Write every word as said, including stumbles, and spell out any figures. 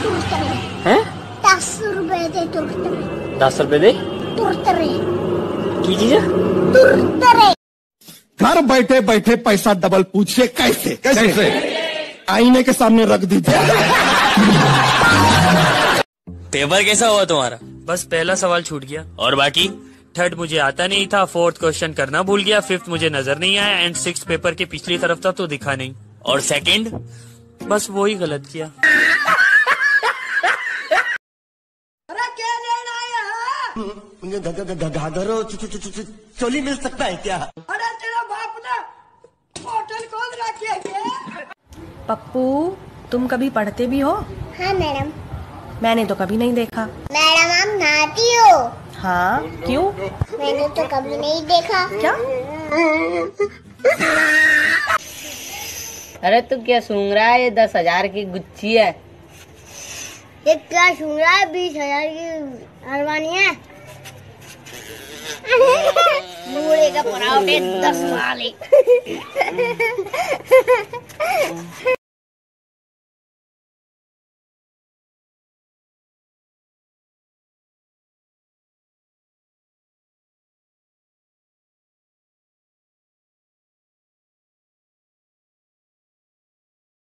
हैं? दस रुपए दे तुरतरे। दस रुपए दे तुरतरे की चीज है? तुरतरे। घर बैठे बैठे पैसा डबल पूछिए कैसे कैसे, कैसे? आईने के सामने रख दीजिए। पेपर कैसा हुआ तुम्हारा? बस पहला सवाल छूट गया। और बाकी? थर्ड मुझे आता नहीं था, फोर्थ क्वेश्चन करना भूल गया, फिफ्थ मुझे नजर नहीं आया एंड सिक्स पेपर के पिछली तरफ था तो दिखा नहीं। और सेकंड? बस वो ही गलत किया। अरे क्या लेना आया? घाघरो चोली मिल सकता है क्या? अरे तेरा बाप ने होटल खोल रखी है। पप्पू तुम कभी पढ़ते भी हो? हाँ मैडम। मैंने तो कभी नहीं देखा। मैडम आप नहाती हो? हाँ क्यों? मैंने तो कभी नहीं देखा। क्या? अरे तू क्या सूंघ रहा है? ये दस हजार की गुच्ची है। ये क्या सूंघ रहा है? बीस हजार की अरवानी है। बूढ़े का पराठे दस वाले।